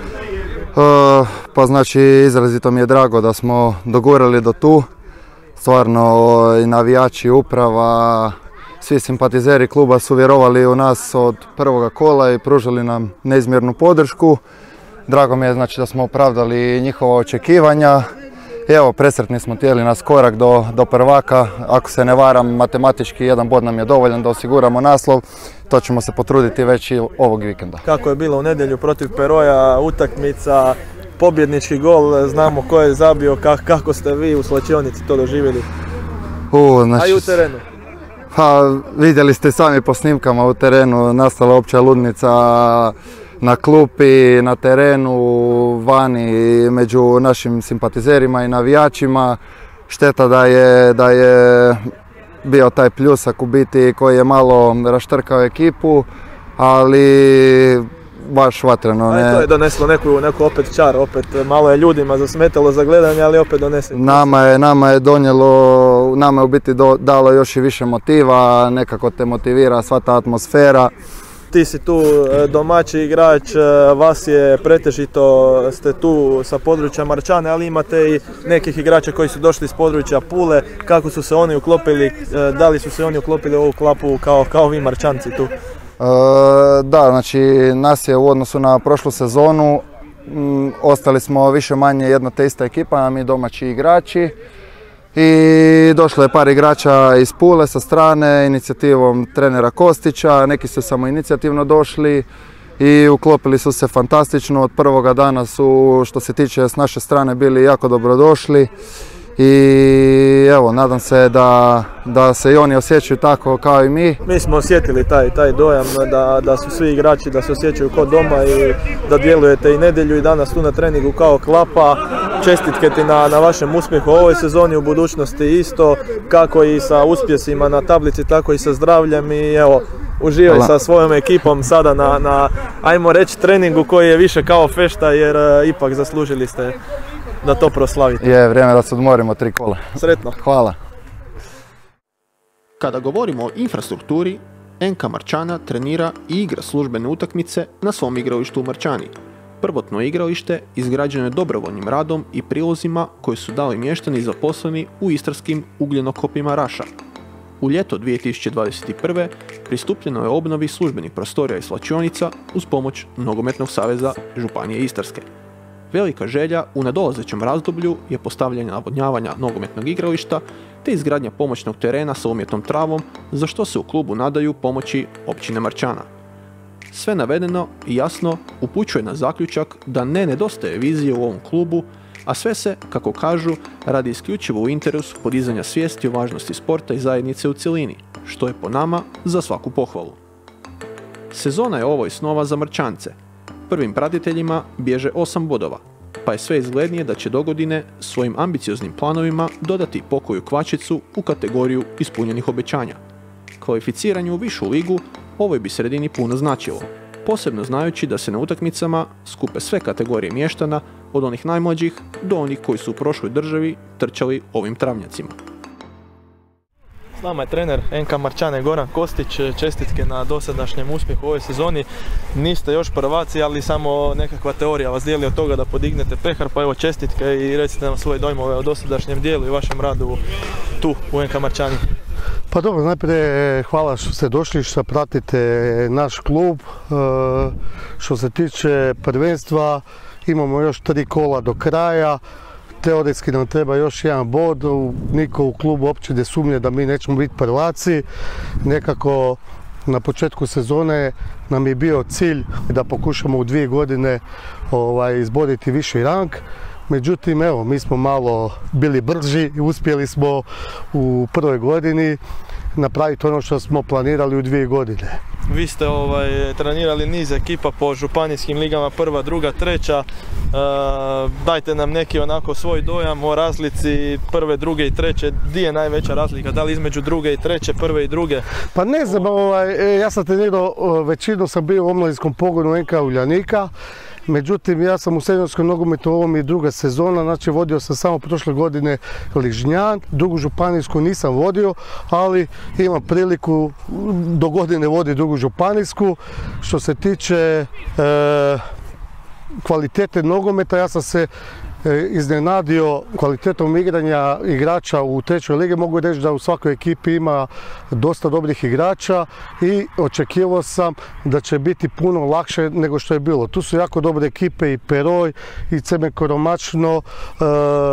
Uh, pa znači izrazito mi je drago da smo dogurali do tu. Stvarno i navijači, uprava, svi simpatizeri kluba su vjerovali u nas od prvoga kola i pružili nam neizmjernu podršku. Drago mi je znači da smo opravdali njihova očekivanja. I evo, presretni smo tijeli nas korak do, do prvaka. Ako se ne varam, matematički jedan bod nam je dovoljan da osiguramo naslov. To ćemo se potruditi već i ovog vikenda. Kako je bilo u nedjelju protiv Peroja, utakmica, pobjednički gol, znamo ko je zabio, kak, kako ste vi u slačionici to doživjeli, U, znači, a i u terenu. Pa vidjeli ste sami po snimkama u terenu, nastala opća ludnica na klupi, na terenu, vani, među našim simpatizerima i navijačima. Šteta da je, da je bio taj pljusak u biti koji je malo raštrkao ekipu, ali baš vatreno. A i to je doneslo neku, neku opet čar, opet malo je ljudima zasmetalo za gledanje, ali opet donese. Nama je, nama je donijelo, nama je u biti do, dalo još i više motiva, nekako te motivira sva ta atmosfera. Ti si tu domaći igrač, vas je pretežito, ste tu sa područja Marčane, ali imate i nekih igrača koji su došli iz područja Pule. Kako su se oni uklopili, da li su se oni uklopili u ovu klapu kao, kao vi Marčanci tu? E, da, znači nas je u odnosu na prošlu sezonu, m, ostali smo više manje jedna te ista ekipa, mi domaći igrači. I došlo je par igrača iz Pule sa strane, inicijativom trenera Kostića, neki su samo inicijativno došli i uklopili su se fantastično. Od prvoga dana su, što se tiče s naše strane, bili jako dobrodošli i evo, nadam se da, da se i oni osjećaju tako kao i mi. Mi smo osjetili taj, taj dojam da, da su svi igrači, da se osjećaju kao doma i da djelujete i nedjelju i danas tu na treningu kao klapa. Čestitke ti na, na vašem uspjehu u ovoj sezoni, u budućnosti isto, kako i sa uspjesima na tablici, tako i sa zdravljem i evo, uživaj Hvala. sa svojom ekipom sada na, na, ajmo reći, treningu koji je više kao fešta jer uh, ipak zaslužili ste da to proslavite. Je vrijeme da se odmorimo tri kola. Sretno. Hvala. Kada govorimo o infrastrukturi, en ka Marčana trenira i igra službene utakmice na svom igralištu u Marčani. Prvotno igralište izgrađeno je dobrovoljnim radom i prilozima koje su dali mještani zaposleni u istarskim ugljenokopima Raša. U ljeto dvije tisuće dvadeset prve. pristupljeno je obnovi službenih prostorija i svlačionica uz pomoć Nogometnog saveza Županije Istarske. Velika želja u nadolazećem razdoblju je postavljanje navodnjavanja nogometnog igrališta te izgradnja pomoćnog terena sa umjetnom travom, za što se u klubu nadaju pomoći općine Marčana. Sve navedeno i jasno upućuje na zaključak da ne nedostaje vizije u ovom klubu, a sve se, kako kažu, radi isključivo u interesu podizanja svijesti o važnosti sporta i zajednice u cjelini, što je po nama za svaku pohvalu. Sezona je ovo i snova za Marčance. Prvim pratiteljima bježe osam bodova. pa je sve izglednije da će dogodine svojim ambicioznim planovima dodati pokoju kvačicu u kategoriju ispunjenih obećanja. Kvalificiranje u višu ligu ovoj bi sredini puno značilo, posebno znajući da se na utakmicama skupe sve kategorije mještana, od onih najmlađih do onih koji su u prošloj državi trčali ovim travnjacima. S nama je trener en ka Marčane Goran Kostić, čestitke na dosadašnjem uspjehu u ovoj sezoni. Niste još prvaci, ali samo nekakva teorija vas dijeli od toga da podignete pehar, pa evo čestitke i recite nam svoje dojmove o dosadašnjem dijelu i vašem radu tu u en ka Marčani. Pa dobro, najprije hvala što ste došli, što pratite naš klub. Što se tiče prvenstva, imamo još tri kola do kraja. Teoretski nam treba još jedan bod, niko u klubu uopće ne sumnje da mi nećemo biti prvaci. Nekako na početku sezone nam je bio cilj da pokušamo u dvije godine ovaj, izboriti viši rang. Međutim, evo, mi smo malo bili brži i uspjeli smo u prvoj godini napraviti ono što smo planirali u dvije godine. Vi ste ovaj, trenirali niz ekipa po županijskim ligama, prva, druga, treća. E, dajte nam neki onako svoj dojam o razlici prve, druge i treće. Di je najveća razlika? Da li između druge i treće, prve i druge? Pa ne znam, ovaj, ja sam trenirao, većinu sam bio u omladinskom pogonu en ka Uljanika. Međutim, ja sam u seniorskom nogometu, ovo mi je druga sezona, znači vodio sam samo prošle godine Ližnjan, drugu županijsku nisam vodio, ali imam priliku do godine voditi drugu županijsku. Što se tiče e, kvalitete nogometa, ja sam se iznenadio kvalitetom igranja igrača u trećoj ligi. Mogu reći da u svakoj ekipi ima dosta dobrih igrača i očekivao sam da će biti puno lakše nego što je bilo. Tu su jako dobre ekipe i Peroj, i Cemen Koromačno, e,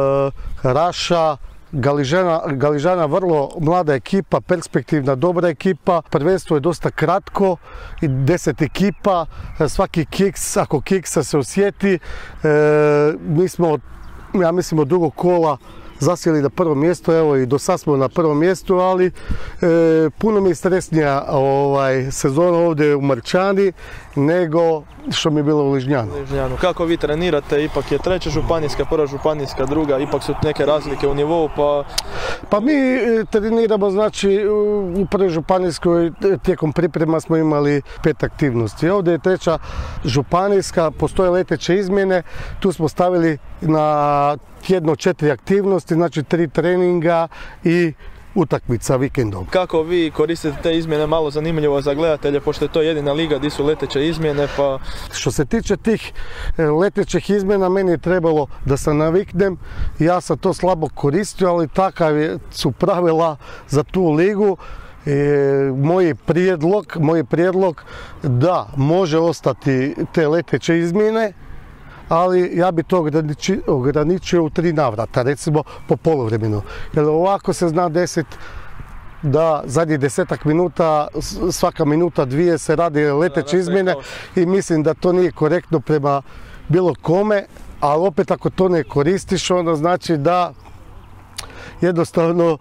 Raša, Galižana, Galižana vrlo mlada ekipa, perspektivna, dobra ekipa. Prvenstvo je dosta kratko i deset ekipa, svaki kiks, ako kiksa se osjeti, e, mi smo, ja mislim, od drugog kola zasjeli na prvo mjesto, evo i do sad smo na prvom mjestu, ali e, puno mi je stresnija ovaj, sezona ovdje u Marčani nego što mi je bilo u Ližnjanu. Ližnjanu. Kako vi trenirate? Ipak je treća županijska, prva županijska, druga, ipak su neke razlike u nivou, pa... Pa mi treniramo, znači, u prvoj županijskoj tijekom priprema smo imali pet aktivnosti. Ovdje je treća županijska, postoje leteće izmjene, tu smo stavili na tjedno četiri aktivnosti, znači tri treninga i utakmica vikendom. Kako vi koristite te izmjene, malo zanimljivo za gledatelje, pošto je to jedina liga gdje su leteće izmjene, pa... Što se tiče tih letećih izmjena, meni je trebalo da se naviknem, ja sam to slabo koristio, ali takav su pravila za tu ligu. E, moj prijedlog, moj prijedlog da može ostati te leteće izmjene, ali ja bi to ograničio, ograničio u tri navrata, recimo po poluvremenu. Jer ovako se zna deset da zadnjih desetak minuta, svaka minuta dvije se radi leteće izmjene i mislim da to nije korektno prema bilo kome, ali opet ako to ne koristiš, onda znači da jednostavno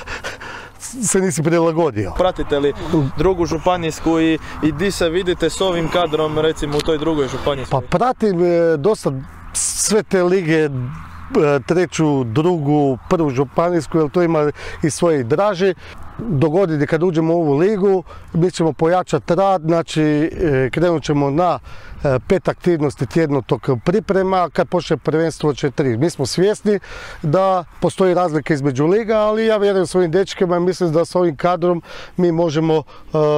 se nisi prilagodio. Pratite li drugu županijsku i, i di se vidite s ovim kadrom, recimo u toj drugoj županijskoj? Pa pratim dosta sve te lige, treću, drugu, prvu županijsku, jer to ima i svoje draže. Do godine kad uđemo u ovu ligu, mi ćemo pojačati rad, znači krenut ćemo na pet aktivnosti tjedno tog priprema, kad počne prvenstvo će tri. Mi smo svjesni da postoji razlika između liga, ali ja vjerujem svojim dečkima i mislim da s ovim kadrom mi možemo uh,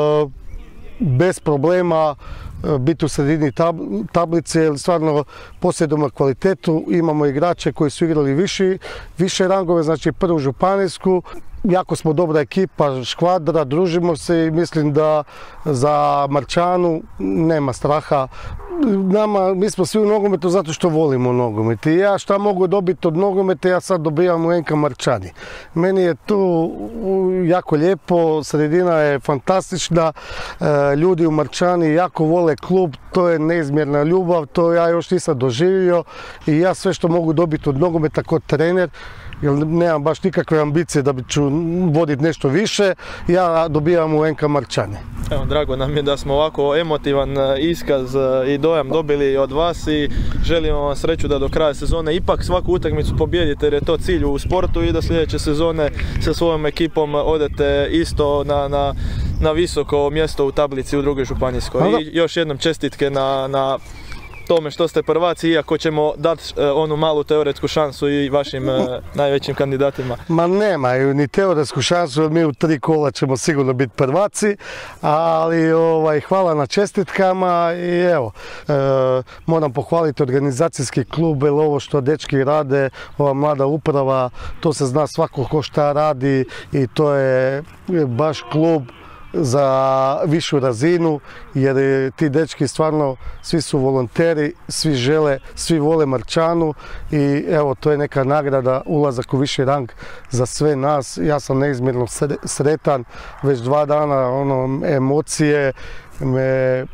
bez problema biti u sredini tab tablice, jer stvarno posjedujemo kvalitetu, imamo igrače koji su igrali viši, više rangove, znači prvu županijsku. Jako smo dobra ekipa, škvadra, družimo se i mislim da za Marčanu nema straha. Nama, mi smo svi u nogometu zato što volimo nogomet. I ja šta mogu dobiti od nogometa, ja sad dobijam u en ka Marčani. Meni je tu jako lijepo, sredina je fantastična, ljudi u Marčani jako vole klub, to je neizmjerna ljubav, to ja još nisam doživio i ja sve što mogu dobiti od nogometa kao trener, jer nemam baš nikakve ambicije da bi ću voditi nešto više, ja dobijam u N K Marčani. Evo, drago nam je da smo ovako emotivan iskaz i dojam dobili od vas i želimo vam sreću da do kraja sezone ipak svaku utakmicu pobijedite jer je to cilj u sportu i da sljedeće sezone sa svojom ekipom odete isto na, na, na visoko mjesto u tablici u drugoj županijskoj. I još jednom čestitke na, na tome što ste prvaci, iako ćemo dati onu malu teoretsku šansu i vašim najvećim kandidatima. Ma nemaju ni teoretsku šansu, jer mi u tri kola ćemo sigurno biti prvaci, ali ovaj, hvala na čestitkama i evo, e, moram pohvaliti organizacijski klub, jer ovo što dečki rade, ova mlada uprava, to se zna svako ko šta radi i to je baš klub za višu razinu, jer ti dečki stvarno svi su volonteri, svi žele, svi vole Marčanu i evo, to je neka nagrada, ulazak u viši rang za sve nas. Ja sam neizmjerno sretan, već dva dana ono, emocije, me,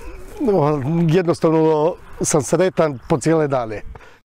jednostavno sam sretan po cijele dane.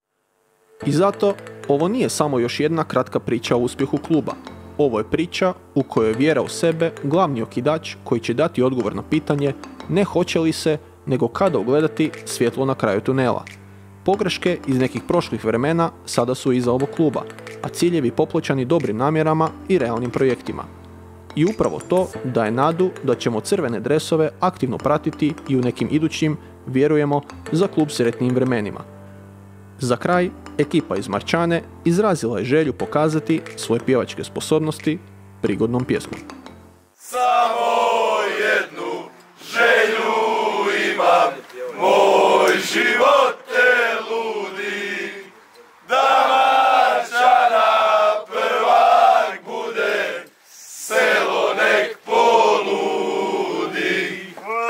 I zato ovo nije samo još jedna kratka priča o uspjehu kluba. Ovo je priča u kojoj je vjera u sebe glavni okidač koji će dati odgovor na pitanje ne hoće li se, nego kada ugledati svjetlo na kraju tunela. Pogreške iz nekih prošlih vremena sada su iza ovog kluba, a ciljevi popločani dobrim namjerama i realnim projektima. I upravo to daje nadu da ćemo crvene dresove aktivno pratiti i u nekim idućim, vjerujemo, za klub sretnijim vremenima. Za kraj, ekipa iz Marčane izrazila je želju pokazati svoje pjevačke sposobnosti prigodnom pjesmom. Samo jednu želju imam, moj život te ludi, da Marčana prvak bude, selo nek poludi.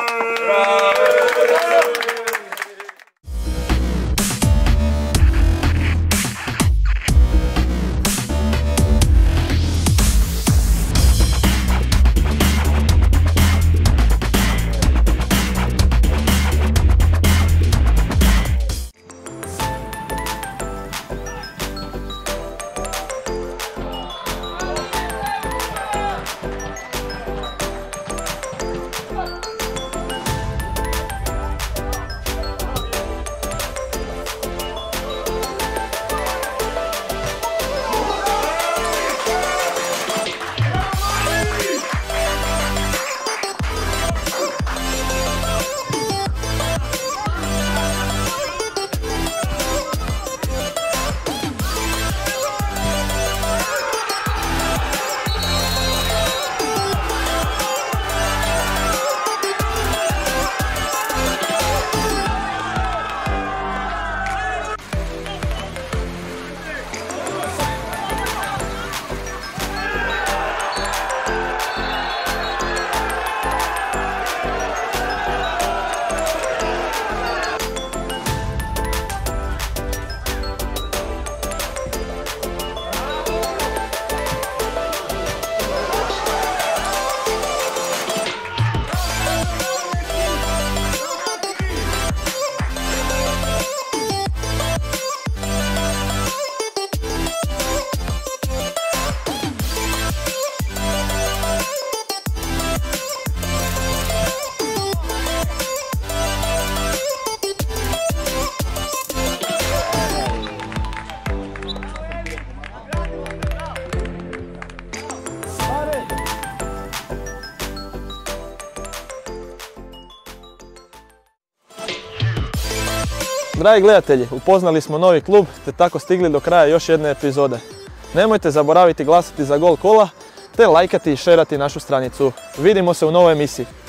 Dragi gledatelji, upoznali smo novi klub te tako stigli do kraja još jedne epizode. Nemojte zaboraviti glasati za gol kola te lajkati i šerati našu stranicu. Vidimo se u novoj emisiji.